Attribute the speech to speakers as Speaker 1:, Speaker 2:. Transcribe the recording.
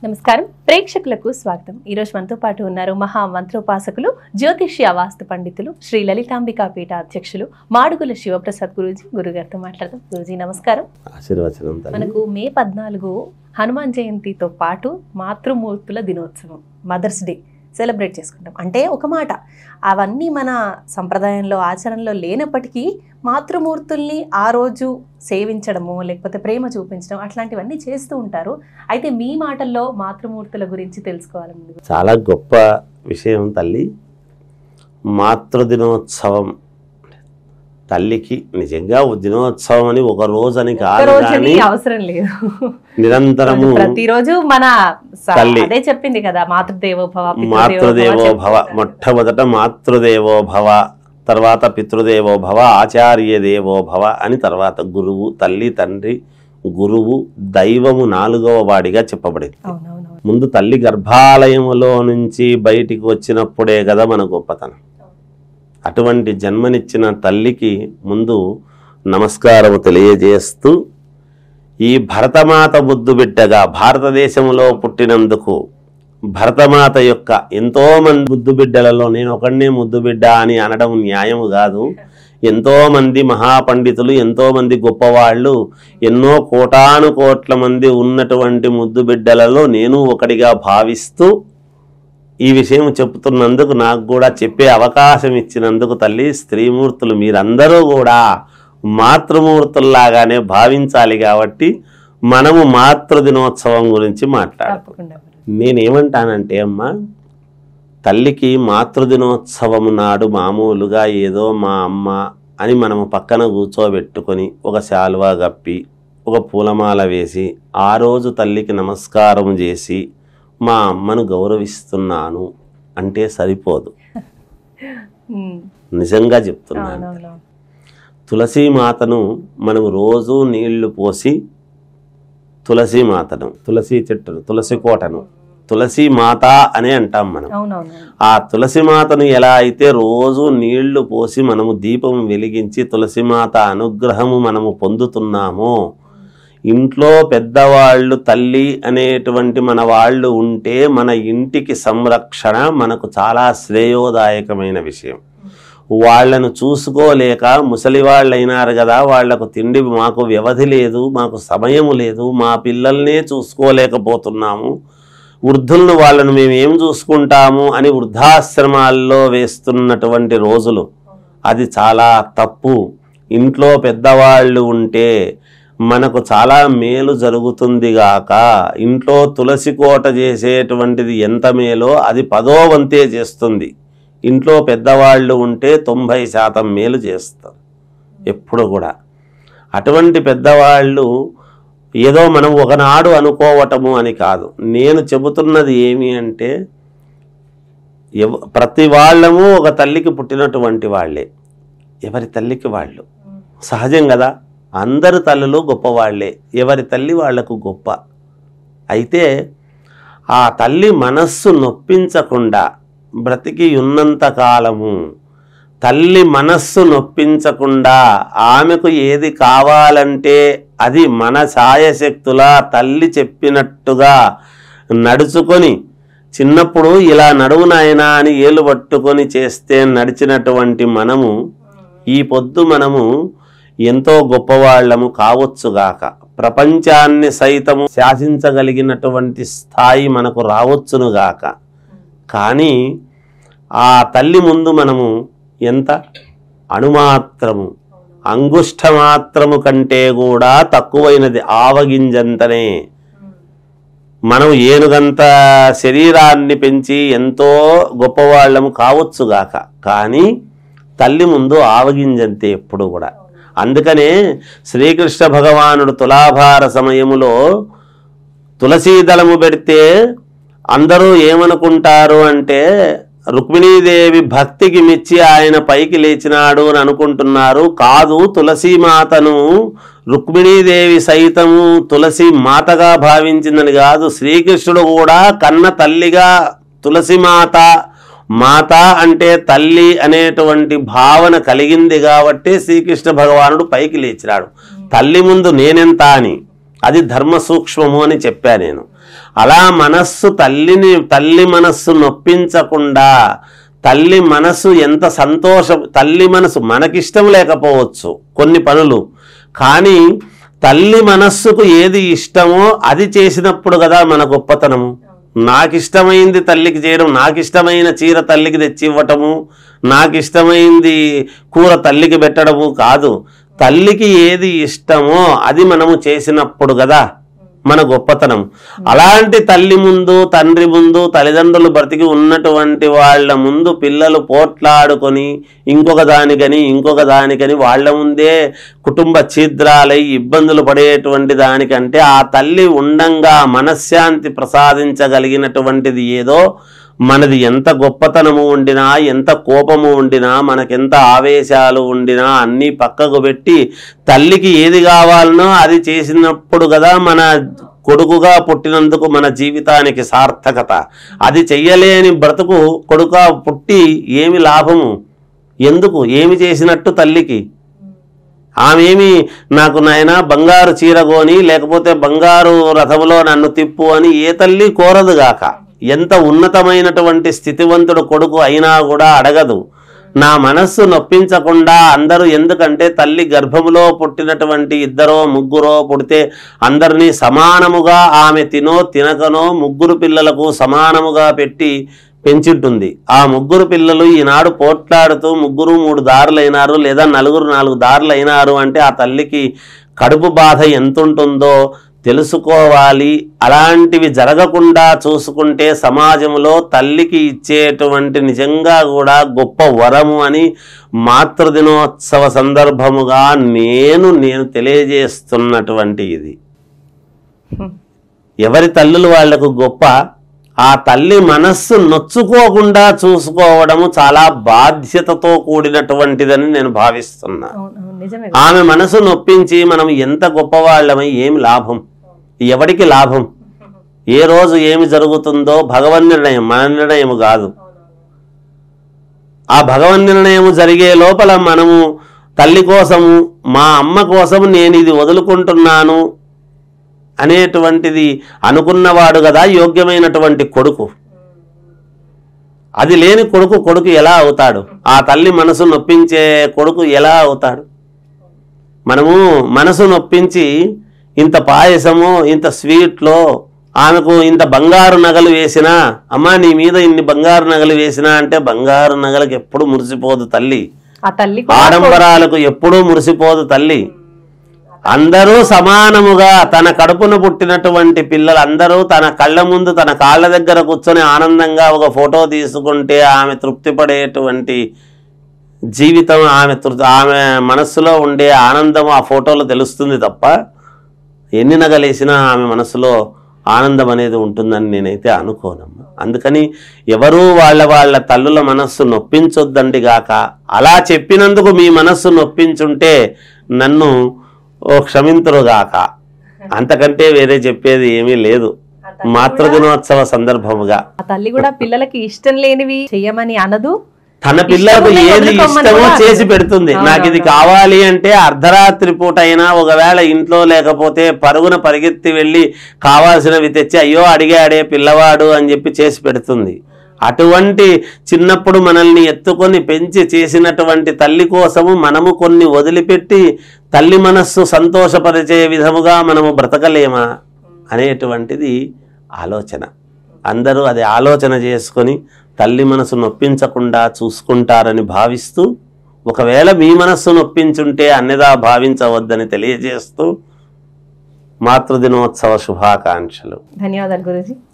Speaker 1: నమస్కారం ప్రేక్షకులకు స్వాగతం। ఈ రోజు మనతో పాటు ఉన్నారు మహా మంత్రోపాసకులు జ్యోతిష్య వాస్తు పండితులు శ్రీ లలితాంబికా పీఠ అధ్యక్షులు మాడుగుల శివప్రసాద్ గురూజీ। గురుగారితో మాట్లాడదాం। గురూజీ నమస్కారం।
Speaker 2: ఆశీర్వచనం।
Speaker 1: మనకు మే 14 హనుమాన్ జయంతితో పాటు మాతృమూర్తుల దినోత్సవం మదర్స్ డే సెలబ్రేట్ చేసుకుంటాం। అంటే ఒక మాట అవన్నీ మన సంప్రదాయంలో ఆచరణలో లేనప్పటికీ మాతృమూర్తుల్ని ఆ రోజు సేవించడము లేకపోతే ప్రేమ చూపించడం అట్లాంటివన్నీ చేస్తూ ఉంటారు। అయితే మీ మాటల్లో మాతృమూర్తుల గురించి తెలుసుకోవాలని
Speaker 2: చాలా గొప్ప విషయం తల్లి। మాతృదినోత్సవం తల్లికి నిజంగా దినోత్సవం అని ఒక రోజు అని కాదు కానీ
Speaker 1: అవసరం లేదు,
Speaker 2: నిరంతరము
Speaker 1: ప్రతిరోజు మన అదే చెప్పింది కదా మాతృదేవోభవ।
Speaker 2: మాతృదేవోభవ మొట్టమొదట మాతృదేవోభవ, తర్వాత పితృదేవోభవ, ఆచార్య దేవోభవ అని తర్వాత గురువు, తల్లి, తండ్రి, గురువు, దైవము నాలుగవ వాడిగా చెప్పబడింది। ముందు తల్లి గర్భాలయములో నుంచి బయటికి వచ్చినప్పుడే కదా మన గొప్పతనం। అటువంటి జన్మనిచ్చిన తల్లికి ముందు నమస్కారము తెలియజేస్తూ ఈ భరతమాత ముద్దు బిడ్డగా భారతదేశంలో పుట్టినందుకు భరతమాత యొక్క ఎంతోమంది ముద్దు బిడ్డలలో నేను ఒకడినే ముద్దు బిడ్డ అని అనడం న్యాయము కాదు। ఎంతోమంది మహాపండితులు, ఎంతోమంది గొప్పవాళ్ళు, ఎన్నో కోటాను కోట్ల మంది ఉన్నటువంటి ముద్దు బిడ్డలలో నేను ఒకటిగా భావిస్తూ ఈ విషయం చెప్తున్నందుకు, నాకు కూడా చెప్పే అవకాశం ఇచ్చినందుకు తల్లి, స్త్రీమూర్తులు మీరందరూ కూడా మాతృమూర్తుల్లాగానే భావించాలి। కాబట్టి మనము మాతృదినోత్సవం గురించి మాట్లాడుకుంటాం। నేనేమంటానంటే అమ్మా, తల్లికి మాతృదినోత్సవం నాడు మామూలుగా ఏదో మా అమ్మ అని మనము పక్కన కూర్చోబెట్టుకొని ఒక శాలువా గప్పి ఒక పూలమాల వేసి ఆ రోజు తల్లికి నమస్కారం చేసి మా అమ్మను గౌరవిస్తున్నాను అంటే సరిపోదు। నిజంగా చెప్తున్నాను। తులసీమాతను మనం రోజు నీళ్లు పోసి తులసీమాతను, తులసి చెట్టును, తులసి కోటను తులసి మాత అనే అంటాం మనం। ఆ తులసిమాతను ఎలా అయితే రోజు నీళ్లు పోసి మనము దీపం వెలిగించి తులసిమాత అనుగ్రహము మనము పొందుతున్నామో, ఇంట్లో పెద్దవాళ్ళు తల్లి అనేటువంటి మన వాళ్ళు ఉంటే మన ఇంటికి సంరక్షణ మనకు చాలా శ్రేయోదాయకమైన విషయం। వాళ్లను చూసుకోలేక ముసలి వాళ్ళు అయినారు కదా, వాళ్లకు తిండి మాకు వ్యవధి లేదు, మాకు సమయము లేదు, మా పిల్లల్నే చూసుకోలేకపోతున్నాము, వృద్ధులను వాళ్ళను మేము ఏం చూసుకుంటాము అని వృద్ధాశ్రమాల్లో వేస్తున్నటువంటి రోజులు, అది చాలా తప్పు। ఇంట్లో పెద్దవాళ్ళు ఉంటే మనకు చాలా మేలు జరుగుతుంది గాక, ఇంట్లో తులసి కోట చేసేటువంటిది ఎంత మేలో అది 10వ వంతే చేస్తుంది। ఇంట్లో పెద్దవాళ్ళు ఉంటే 90% మేలు చేస్తారు ఎప్పుడు కూడా। అటువంటి పెద్దవాళ్ళు ఏదో మనం ఒకనాడు అనుకోవటము అని కాదు, నేను చెబుతున్నది ఏమి అంటే ప్రతి వాళ్ళము ఒక తల్లికి పుట్టినటువంటి వాళ్ళే, ఎవరి తల్లికి వాళ్ళు సహజం కదా। అందరు తల్లులు గొప్పవాళ్లే, ఎవరి తల్లి వాళ్లకు గొప్ప। అయితే ఆ తల్లి మనస్సు నొప్పించకుండా బ్రతికి ఉన్నంత కాలము తల్లి మనస్సు నొప్పించకుండా ఆమెకు ఏది కావాలంటే అది మన ఛాయశక్తులా తల్లి చెప్పినట్టుగా నడుచుకొని, చిన్నప్పుడు ఇలా నడువు నాయనా అని ఏలు పట్టుకొని చేస్తే నడిచినటువంటి మనము ఈ పొద్దు మనము ఎంతో గొప్పవాళ్ళము కావచ్చుగాక, ప్రపంచాన్ని సైతము శాసించగలిగినటువంటి స్థాయి మనకు రావచ్చునుగాక। కానీ ఆ తల్లి ముందు మనము ఎంత అణుమాత్రము, అంగుష్ఠమాత్రము కంటే కూడా తక్కువైనది, ఆవగింజంతనే। మనం ఏనుగంత శరీరాన్ని పెంచి ఎంతో గొప్పవాళ్ళము కావచ్చుగాక, కానీ తల్లి ముందు ఆవగింజంతే ఎప్పుడు కూడా। అందుకనే శ్రీకృష్ణ భగవానుడు తులాభార సమయములో తులసీదళము పెడితే అందరూ ఏమనుకుంటారు అంటే రుక్మిణీదేవి భక్తికి మెచ్చి ఆయన పైకి లేచినాడు అని అనుకుంటున్నారు। కాదు, తులసీమాతను రుక్మిణీదేవి సైతము తులసి మాతగా భావించిందని కాదు, శ్రీకృష్ణుడు కూడా కన్న తల్లిగా తులసిమాత, మాత అంటే తల్లి అనేటువంటి భావన కలిగింది కాబట్టి శ్రీకృష్ణ భగవానుడు పైకి లేచినాడు। తల్లి ముందు నేనెంత అని అది ధర్మ సూక్ష్మము అని చెప్పా నేను. అలా మనస్సు తల్లి మనస్సు నొప్పించకుండా, తల్లి మనసు ఎంత తల్లి మనసు మనకిష్టం లేకపోవచ్చు కొన్ని పనులు, కానీ తల్లి మనస్సుకు ఏది ఇష్టమో అది చేసినప్పుడు కదా మన గొప్పతనము. నాకిష్టమైంది తల్లికి చేయడం, నాకిష్టమైన చీర తల్లికి తెచ్చి ఇవ్వటము, నాకిష్టమైంది కూర తల్లికి పెట్టడము కాదు. తల్లికి ఏది ఇష్టమో అది మనము చేసినప్పుడు కదా మన గొప్పతనం. అలాంటి తల్లి ముందు, తండ్రి ముందు, తల్లిదండ్రులు బ్రతికి ఉన్నటువంటి వాళ్ళ ముందు పిల్లలు పోట్లాడుకొని ఇంకొక దానికని వాళ్ళ ముందే కుటుంబ ఛిద్రాలై ఇబ్బందులు పడేటువంటి దానికంటే ఆ తల్లి ఉండంగా మనశ్శాంతి ప్రసాదించగలిగినటువంటిది ఏదో, మనది ఎంత గొప్పతనము ఉండినా, ఎంత కోపము ఉండినా, మనకెంత ఆవేశాలు ఉండినా అన్నీ పక్కకు పెట్టి తల్లికి ఏది కావాలనో అది చేసినప్పుడు కదా మన కొడుకుగా పుట్టినందుకు మన జీవితానికి సార్థకత. అది చెయ్యలేని బ్రతుకు కొడుకుగా పుట్టి ఏమి లాభము? ఎందుకు? ఏమి చేసినట్టు తల్లికి? ఆమెమి నాకు నాయన బంగారు చీరగోని లేకపోతే బంగారు రథములో నన్ను తిప్పు అని ఏ తల్లి కోరదుగాక. ఎంత ఉన్నతమైనటువంటి స్థితివంతుడు కొడుకు అయినా కూడా అడగదు. నా మనస్సు నొప్పించకుండా అందరూ, ఎందుకంటే తల్లి గర్భములో పుట్టినటువంటి 2 3 పుడితే అందరినీ సమానముగా ఆమె తినకనో 3 పిల్లలకు సమానముగా పెట్టి పెంచుంటుంది. ఆ 3 పిల్లలు ఈనాడు పోట్లాడుతూ 3 3 దారులైనారు, లేదా 4 4 దారులైనారు అంటే ఆ తల్లికి కడుపు బాధ ఎంతుంటుందో తెలుసుకోవాలి. అలాంటివి జరగకుండా చూసుకుంటే సమాజంలో తల్లికి ఇచ్చేటువంటి నిజంగా కూడా గొప్ప వరము అని మాతృదినోత్సవ సందర్భముగా నేను తెలియజేస్తున్నటువంటి ఇది. ఎవరి తల్లులు వాళ్లకు గొప్ప, ఆ తల్లి మనస్సు నొచ్చుకోకుండా చూసుకోవడము చాలా బాధ్యతతో కూడినటువంటిదని నేను భావిస్తున్నా. ఆమె మనసు నొప్పించి మనం ఎంత గొప్పవాళ్ళమై ఏమి లాభం? ఎవరికి లాభం? ఏ రోజు ఏమి జరుగుతుందో భగవన్ నిర్ణయం, మన నిర్ణయము కాదు. ఆ భగవన్ నిర్ణయము జరిగే లోపల మనము తల్లి కోసము, మా అమ్మ కోసము నేను ఇది వదులుకుంటున్నాను అనేటువంటిది అనుకున్నవాడు కదా యోగ్యమైనటువంటి కొడుకు. అది లేని కొడుకు ఎలా అవుతాడు? ఆ తల్లి మనసు నొప్పించే కొడుకు ఎలా అవుతాడు? మనము మనసు నొప్పించి ఇంత పాయసము, ఇంత స్వీట్లో ఆమెకు ఇంత బంగారు నగలు వేసినా, అమ్మా నీ మీద ఇన్ని బంగారు నగలు వేసినా అంటే బంగారు నగలకు ఎప్పుడు మురిసిపోదు తల్లి. ఆడంబరాలకు ఎప్పుడూ మురిసిపోదు తల్లి. అందరూ సమానముగా తన కడుపున పుట్టినటువంటి పిల్లలు అందరూ తన కళ్ళ ముందు తన కాళ్ళ దగ్గర కూర్చొని ఆనందంగా ఒక ఫోటో తీసుకుంటే ఆమె తృప్తి పడేటువంటి జీవితం, ఆమె మనస్సులో ఉండే ఆనందం ఆ ఫోటోలో తెలుస్తుంది తప్ప ఎన్ని నగలేసినా ఆమె మనసులో ఆనందం అనేది ఉంటుందని నేనైతే అనుకోనమ్మా. అందుకని ఎవరూ వాళ్ళ తల్లుల మనస్సు నొప్పించొద్దండి గాక. అలా చెప్పినందుకు మీ మనస్సు నొప్పించుంటే నన్ను క్షమింతురుగాక. అంతకంటే వేరే చెప్పేది ఏమీ లేదు. మాతృదినోత్సవ సందర్భముగా
Speaker 1: తల్లి కూడా పిల్లలకి ఇష్టం లేనివి చెయ్యమని అనదు.
Speaker 2: తన పిల్లలకు ఏది ఇష్టమో చేసి పెడుతుంది. నాకు ఇది కావాలి అంటే అర్ధరాత్రి పూట అయినా ఒకవేళ ఇంట్లో లేకపోతే పరుగున పరిగెత్తి వెళ్ళి కావాల్సినవి తెచ్చి అయ్యో అడిగాడే పిల్లవాడు అని చెప్పి చేసి పెడుతుంది. అటువంటి చిన్నప్పుడు మనల్ని ఎత్తుకొని పెంచి చేసినటువంటి తల్లి కోసము మనము కొన్ని వదిలిపెట్టి తల్లి మనస్సు సంతోషపరిచే విధముగా మనము బ్రతకలేమా అనేటువంటిది ఆలోచన. అందరూ అది ఆలోచన చేసుకొని తల్లి మనసు నొప్పించకుండా చూసుకుంటారని భావిస్తూ, ఒకవేళ మీ మనస్సు నొప్పించుంటే అన్యదా భావించవద్దని తెలియజేస్తూ మాతృదినోత్సవ శుభాకాంక్షలు.
Speaker 1: ధన్యవాదాలు గురూజీ.